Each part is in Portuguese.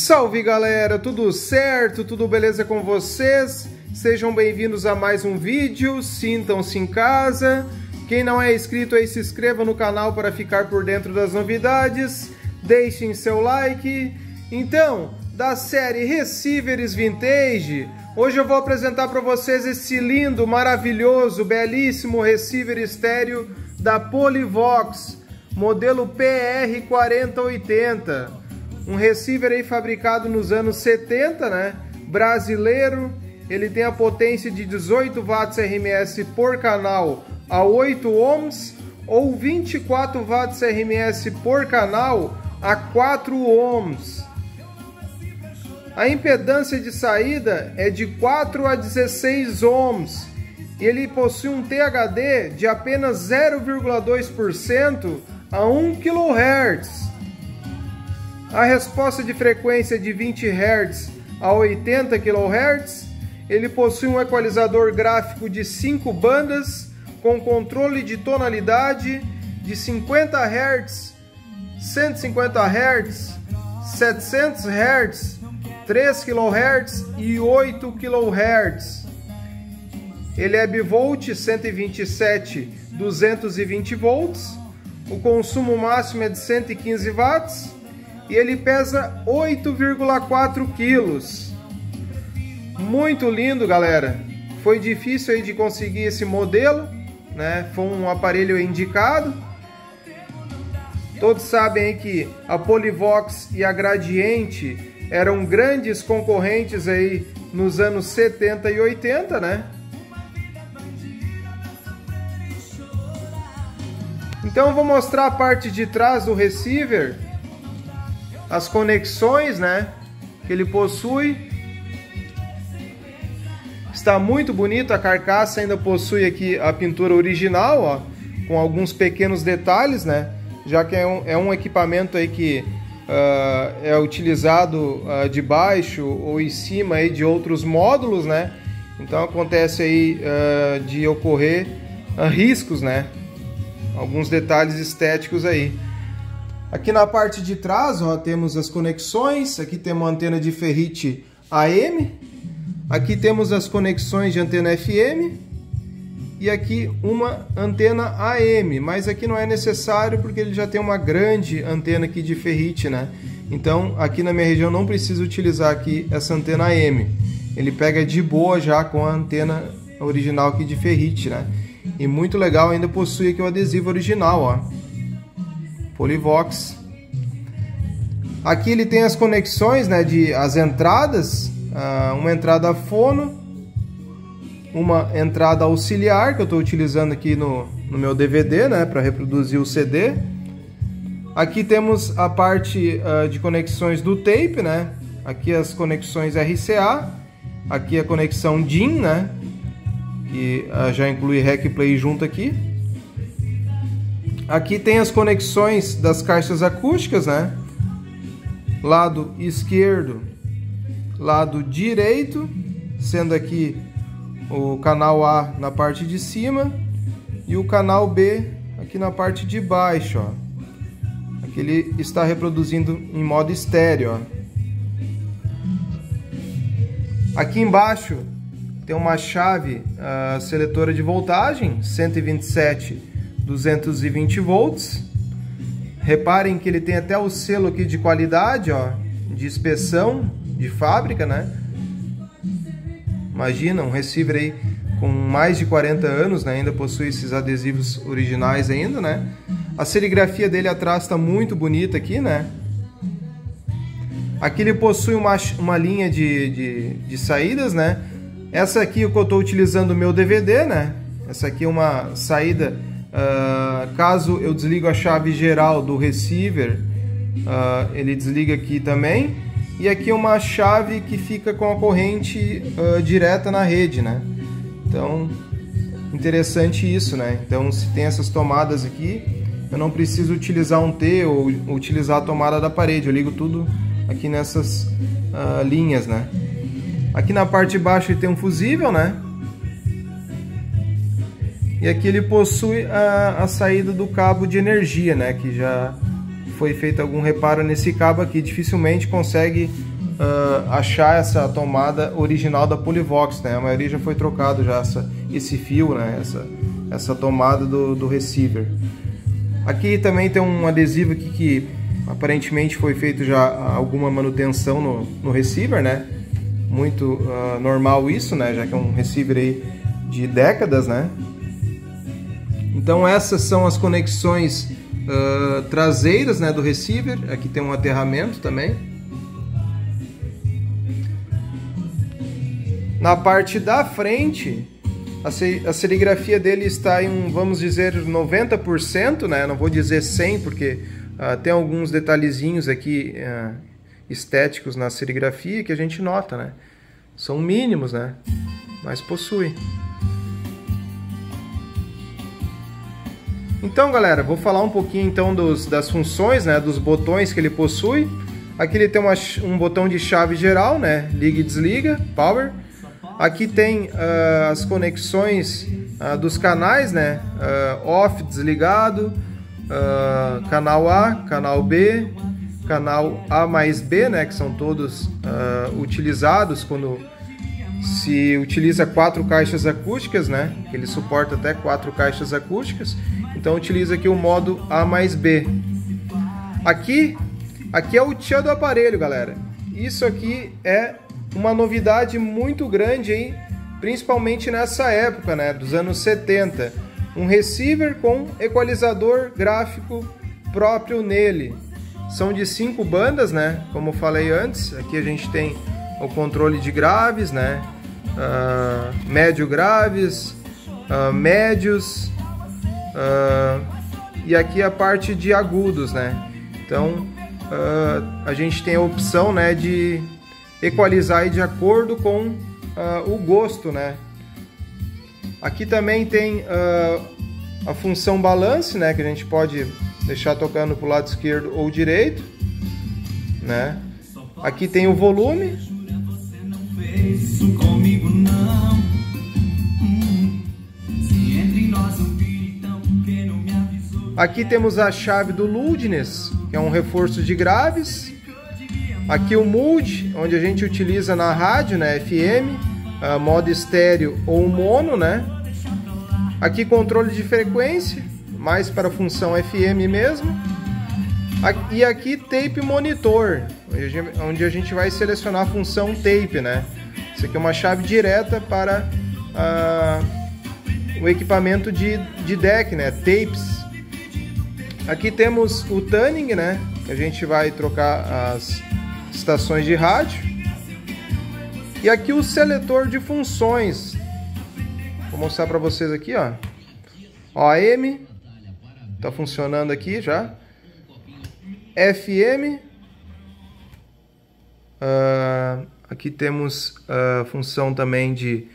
Salve galera, tudo certo? Tudo beleza com vocês? Sejam bem-vindos a mais um vídeo, sintam-se em casa. Quem não é inscrito aí, se inscreva no canal para ficar por dentro das novidades. Deixem seu like. Então, da série Receivers Vintage, hoje eu vou apresentar para vocês esse lindo, maravilhoso, belíssimo receiver estéreo da Polivox, modelo PR4080. Um receiver aí fabricado nos anos 70, né? Brasileiro. Ele tem a potência de 18 watts RMS por canal a 8 ohms ou 24 watts RMS por canal a 4 ohms. A impedância de saída é de 4 a 16 ohms. E ele possui um THD de apenas 0,2% a 1 kHz. A resposta de frequência de 20 Hz a 80 kHz. Ele possui um equalizador gráfico de 5 bandas com controle de tonalidade de 50 Hz, 150 Hz, 700 Hz, 3 kHz e 8 kHz. Ele é bivolt 127, 220 volts. O consumo máximo é de 115 watts. E ele pesa 8,4 quilos. Muito lindo, galera. Foi difícil aí de conseguir esse modelo, né? Foi um aparelho indicado. Todos sabem aí que a Polivox e a Gradiente eram grandes concorrentes aí nos anos 70 e 80, né? Então eu vou mostrar a parte de trás do receiver. As conexões, né, que ele possui. Está muito bonito, a carcaça ainda possui aqui a pintura original, ó, com alguns pequenos detalhes, né, já que é um equipamento aí que é utilizado debaixo ou em cima aí de outros módulos, né, então acontece aí de ocorrer riscos, né, alguns detalhes estéticos aí. Aqui na parte de trás, ó, temos as conexões. Aqui temos uma antena de ferrite AM. Aqui temos as conexões de antena FM. E aqui uma antena AM. Mas aqui não é necessário porque ele já tem uma grande antena aqui de ferrite, né? Então aqui na minha região não precisa utilizar aqui essa antena AM. Ele pega de boa já com a antena original aqui de ferrite, né? E muito legal, ainda possui aqui o adesivo original, ó. Polivox. Aqui ele tem as conexões, né, as entradas, uma entrada fono, uma entrada auxiliar que eu estou utilizando aqui no meu DVD, né, para reproduzir o CD. Aqui temos a parte de conexões do tape, né, aqui as conexões RCA, aqui a conexão DIN, né, que já inclui REC e Play junto aqui. Aqui tem as conexões das caixas acústicas, né? Lado esquerdo, lado direito, sendo aqui o canal A na parte de cima e o canal B aqui na parte de baixo, ó. Aqui ele está reproduzindo em modo estéreo, ó. Aqui embaixo tem uma chave seletora de voltagem, 127 220 volts. Reparem que ele tem até o selo aqui de qualidade, ó, de inspeção de fábrica, né? Imagina um receiver aí com mais de 40 anos, né? Ainda possui esses adesivos originais ainda, né? A serigrafia dele atrás está muito bonita aqui, né? Aqui ele possui uma linha de saídas, né? Essa aqui é o que eu estou utilizando no meu DVD, né? Essa aqui é uma saída. Caso eu desligo a chave geral do receiver, ele desliga aqui também. E aqui é uma chave que fica com a corrente direta na rede, né? Então, interessante isso, né? Então, se tem essas tomadas aqui, eu não preciso utilizar um T ou utilizar a tomada da parede. Eu ligo tudo aqui nessas linhas, né? Aqui na parte de baixo ele tem um fusível, né? E aqui ele possui a saída do cabo de energia, né? Que já foi feito algum reparo nesse cabo aqui. Dificilmente consegue achar essa tomada original da Polivox, né? A maioria já foi trocado já esse fio, né? Essa tomada do receiver. Aqui também tem um adesivo aqui que aparentemente foi feito já alguma manutenção no receiver, né? Muito normal isso, né? Já que é um receiver aí de décadas, né? Então essas são as conexões traseiras, né, do receiver. Aqui tem um aterramento também. Na parte da frente, a serigrafia dele está em vamos dizer, 90%, né? Não vou dizer 100%, porque tem alguns detalhezinhos aqui estéticos na serigrafia que a gente nota, né? São mínimos, né? Mas possui. Então, galera, vou falar um pouquinho então das funções, né? Dos botões que ele possui. Aqui ele tem um botão de chave geral, né? Liga e desliga, power. Aqui tem as conexões dos canais, né? Off, desligado, canal A, canal B, canal A mais B, né? Que são todos utilizados quando se utiliza 4 caixas acústicas, né? Ele suporta até 4 caixas acústicas. Então utiliza aqui o modo A mais B. Aqui é o tchan do aparelho, galera. Isso aqui é uma novidade muito grande aí, principalmente nessa época, né, dos anos 70. Um receiver com equalizador gráfico próprio nele. São de 5 bandas, né, como eu falei antes. Aqui a gente tem o controle de graves, né, médio graves, médios, e aqui a parte de agudos, né. Então a gente tem a opção, né, de equalizar aí de acordo com o gosto, né. Aqui também tem a função balance, né, que a gente pode deixar tocando para o lado esquerdo ou direito, né. Aqui tem o volume. Aqui temos a chave do Loudness, que é um reforço de graves. Aqui o Mood, onde a gente utiliza na rádio, né, FM, modo estéreo ou mono, né. Aqui controle de frequência, mais para a função FM mesmo. E aqui tape monitor, onde a gente vai selecionar a função tape, né. Isso aqui é uma chave direta para o equipamento de deck, né, tapes. Aqui temos o tuning, né, que a gente vai trocar as estações de rádio. E aqui o seletor de funções. Vou mostrar para vocês aqui, ó. Ó, AM tá funcionando aqui já. FM. Aqui temos a função também de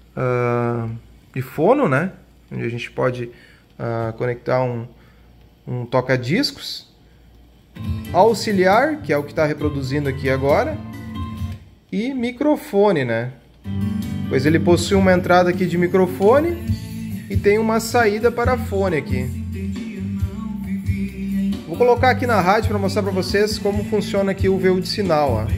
fono, né, onde a gente pode conectar um toca-discos. Auxiliar, que é o que está reproduzindo aqui agora, e microfone, né? Pois ele possui uma entrada aqui de microfone e tem uma saída para fone aqui. Vou colocar aqui na rádio para mostrar para vocês como funciona aqui o veio de sinal, ó.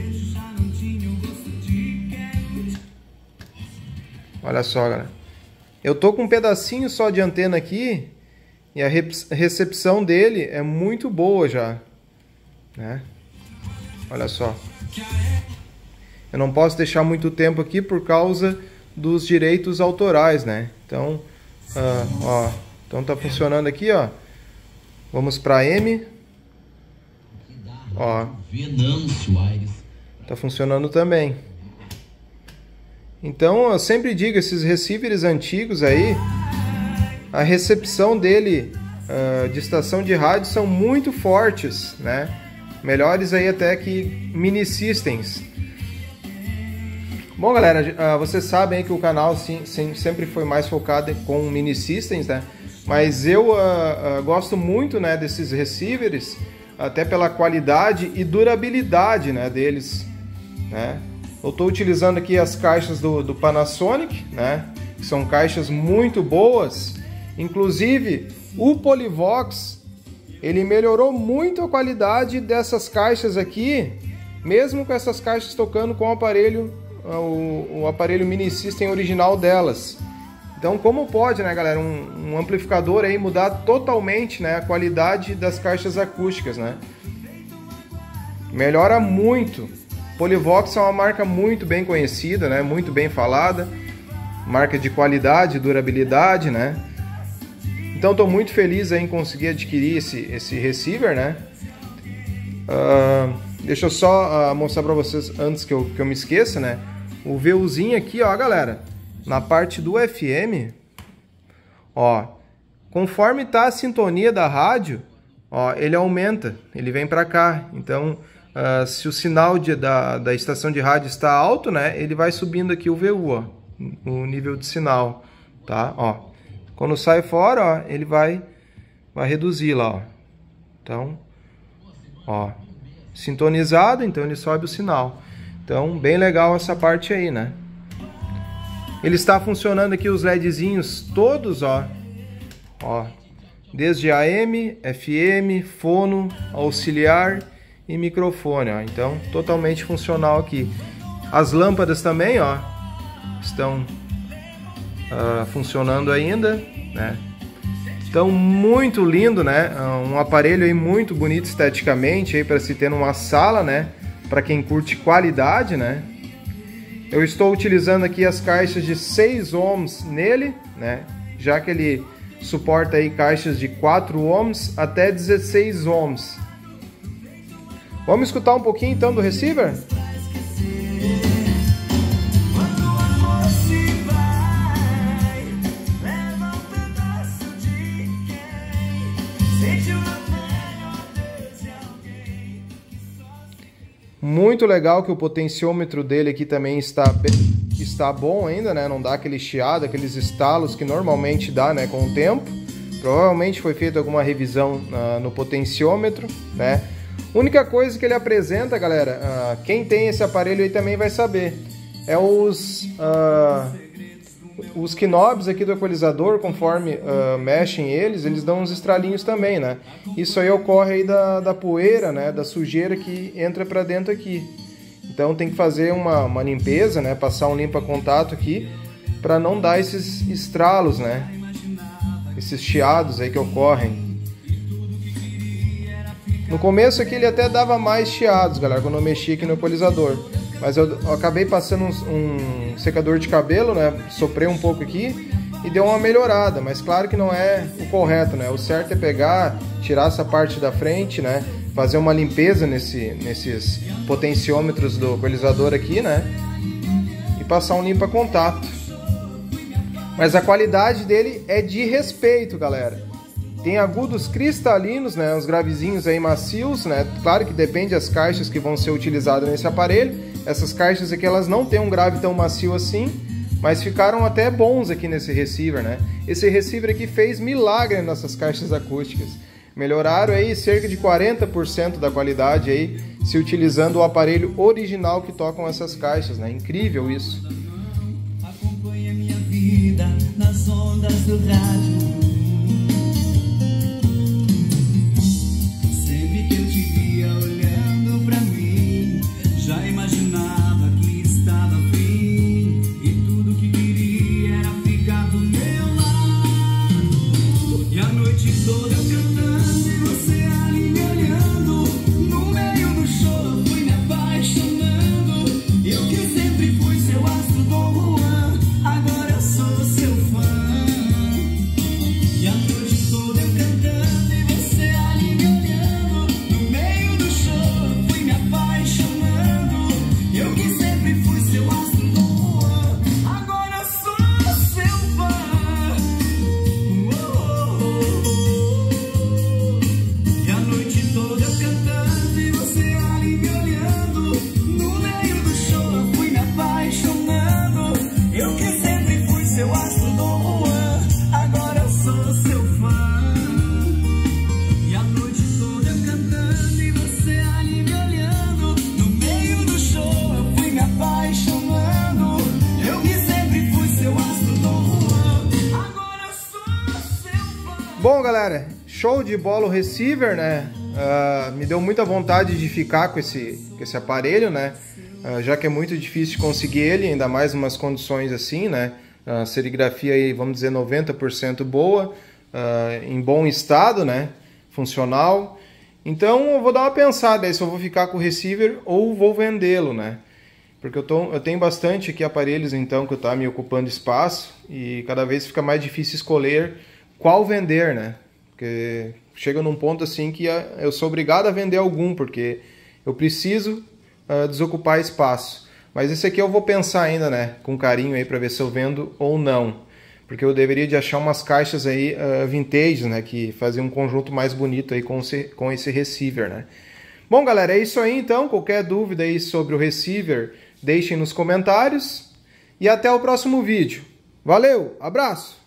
Olha só, galera. Eu tô com um pedacinho só de antena aqui e a recepção dele é muito boa já, né? Olha só. Eu não posso deixar muito tempo aqui por causa dos direitos autorais, né? Então, ó, então tá funcionando aqui, ó. Vamos para M. Ó. Tá funcionando também. Então, eu sempre digo, esses receivers antigos aí, a recepção dele de estação de rádio são muito fortes, né? Melhores aí até que mini systems. Bom, galera, vocês sabem aí que o canal sempre foi mais focado com mini systems, né? Mas eu gosto muito, né, desses receivers, até pela qualidade e durabilidade, né, deles, né? Eu estou utilizando aqui as caixas do Panasonic, né? Que são caixas muito boas. Inclusive, o Polivox, ele melhorou muito a qualidade dessas caixas aqui mesmo com essas caixas tocando com o aparelho, o aparelho Mini System original delas. Então, como pode, né, galera, um amplificador aí mudar totalmente, né, a qualidade das caixas acústicas, né? Melhora muito. Polivox é uma marca muito bem conhecida, né, muito bem falada, marca de qualidade, durabilidade, né? Então, estou muito feliz aí em conseguir adquirir esse receiver, né? Deixa eu só mostrar para vocês antes que eu me esqueça, né? O VUzinho aqui, ó, galera, na parte do FM, ó, conforme tá a sintonia da rádio, ó, ele aumenta, ele vem para cá. Então, se o sinal da estação de rádio está alto, né, ele vai subindo aqui o VU, ó, o nível de sinal, tá? Ó, quando sai fora, ó, ele vai reduzir lá, ó. Então, ó, sintonizado, então ele sobe o sinal. Então, bem legal essa parte aí, né? Ele está funcionando aqui os LEDzinhos todos, ó, desde AM, FM, fono, auxiliar e microfone, ó. Então, totalmente funcional aqui. As lâmpadas também, ó, estão funcionando ainda, né? Então, muito lindo, né? Um aparelho aí muito bonito esteticamente aí para se ter numa sala, né? Para quem curte qualidade, né? Eu estou utilizando aqui as caixas de 6 ohms nele, né? Já que ele suporta aí caixas de 4 ohms até 16 ohms. Vamos escutar um pouquinho então do receiver? Muito legal que o potenciômetro dele aqui também está bom ainda, né? Não dá aquele chiado, aqueles estalos que normalmente dá, né, com o tempo. Provavelmente foi feita alguma revisão no potenciômetro, né? Única coisa que ele apresenta, galera, quem tem esse aparelho aí também vai saber, é os knobs aqui do equalizador, conforme mexem eles dão uns estralinhos também, né? Isso aí ocorre aí da poeira, né? Da sujeira que entra para dentro aqui. Então tem que fazer uma limpeza, né? Passar um limpa-contato aqui para não dar esses estralos, né? Esses chiados aí que ocorrem. No começo aqui ele até dava mais chiados, galera, quando eu mexia aqui no equalizador. Mas eu acabei passando um secador de cabelo, né? Soprei um pouco aqui e deu uma melhorada. Mas claro que não é o correto, né? O certo é pegar, tirar essa parte da frente, né? Fazer uma limpeza nesses potenciômetros do equalizador aqui, né? E passar um limpa-contato. Mas a qualidade dele é de respeito, galera. Tem agudos cristalinos, né? Os gravezinhos aí macios, né? Claro que depende das caixas que vão ser utilizadas nesse aparelho. Essas caixas aqui, elas não têm um grave tão macio assim, mas ficaram até bons aqui nesse receiver, né? Esse receiver aqui fez milagre nessas caixas acústicas. Melhoraram aí cerca de 40% da qualidade aí, se utilizando o aparelho original que tocam essas caixas, né? Incrível isso. Acompanha minha vida nas ondas do rádio. Sempre que eu te via olhando pra mim, já imaginava que estava fim, e tudo que queria era ficar do meu lado. E a noite toda eu cantando e você ali me olhando. No meio do show eu fui me apaixonando. Eu que sempre fui seu astro Dom Juan, agora eu sou seu fã. E a noite toda eu cantando e você ali me olhando. No meio do show eu fui me apaixonando. Eu que sempre fui seu astro Dom Juan, agora eu sou seu fã. E a noite toda eu cantando e você ali me olhando. No meio do show eu fui me apaixonando. Eu que sempre fui seu astro Dom Juan, agora eu sou seu fã. E a noite toda eu cantando e você ali me olhando. No meio do show eu fui me apaixonando. Eu que sempre fui seu astro Dom Juan, agora eu sou seu fã. Bom, galera, show de bola o receiver, né? me deu muita vontade de ficar com esse aparelho, né? Já que é muito difícil de conseguir ele, ainda mais em umas condições assim, né? A serigrafia aí, vamos dizer, 90% boa, em bom estado, né? Funcional. Então eu vou dar uma pensada aí se eu vou ficar com o receiver ou vou vendê-lo, né? Porque eu tenho bastante aqui aparelhos então que tá me ocupando espaço e cada vez fica mais difícil escolher qual vender, né? Porque chega num ponto assim que eu sou obrigado a vender algum, porque eu preciso desocupar espaço. Mas esse aqui eu vou pensar ainda, né, com carinho aí para ver se eu vendo ou não. Porque eu deveria de achar umas caixas aí vintage, né, que faziam um conjunto mais bonito aí com esse receiver, né. Bom, galera, é isso aí então. Qualquer dúvida aí sobre o receiver, deixem nos comentários. E até o próximo vídeo. Valeu, abraço!